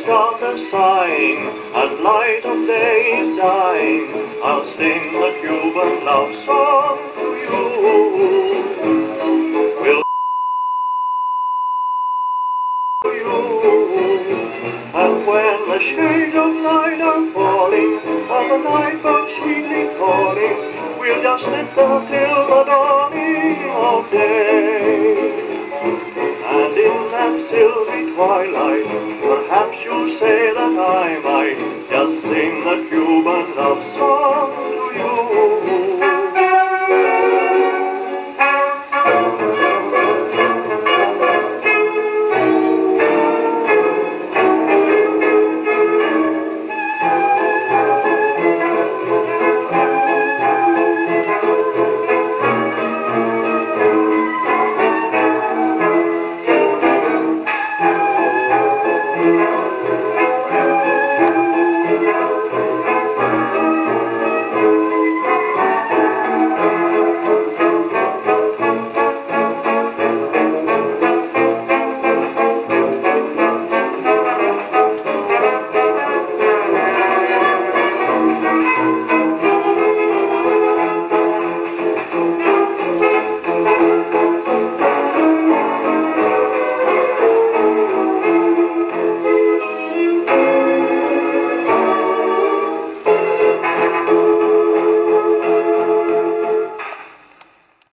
start a sighing as light of day is dying. I'll sing the Cuban love song to you. We'll to you. And when the shades of night are falling, and the night birds sweetly calling, we'll just sit there till the dawning of day. And in that silvery twilight, perhaps you'll say that I might just sing the Cuban love song to